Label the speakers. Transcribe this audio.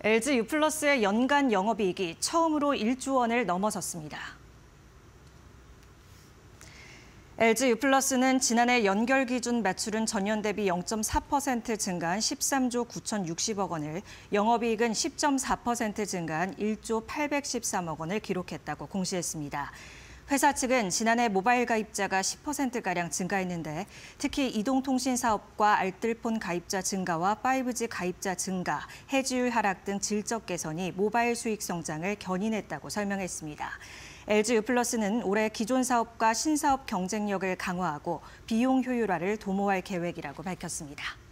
Speaker 1: LG U+의 연간 영업이익이 처음으로 1조 원을 넘어섰습니다. LG U+는 지난해 연결 기준 매출은 전년 대비 0.4% 증가한 13조 9,060억 원을, 영업이익은 10.4% 증가한 1조 813억 원을 기록했다고 공시했습니다. 회사 측은 지난해 모바일 가입자가 10%가량 증가했는데 특히 이동통신 사업과 알뜰폰 가입자 증가와 5G 가입자 증가, 해지율 하락 등 질적 개선이 모바일 수익 성장을 견인했다고 설명했습니다. LG U+는 올해 기존 사업과 신사업 경쟁력을 강화하고 비용 효율화를 도모할 계획이라고 밝혔습니다.